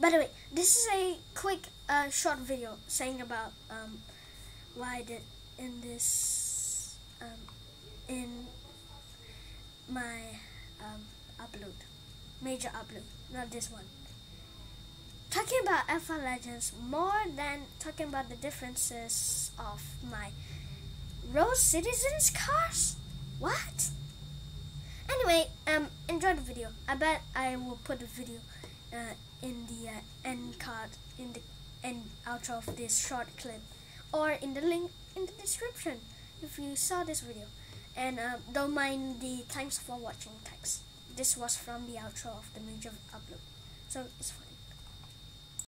By the way, this is a quick short video saying about why I did in this in my upload, major upload, not this one. Talking about F1 Legends more than talking about the differences of my Road Citizens cars. What? Anyway, enjoy the video. I bet I will put the video in the end card, in the end outro of this short clip, or in the link in the description if you saw this video. And don't mind the thanks for watching text. This was from the outro of the major upload, so it's fine.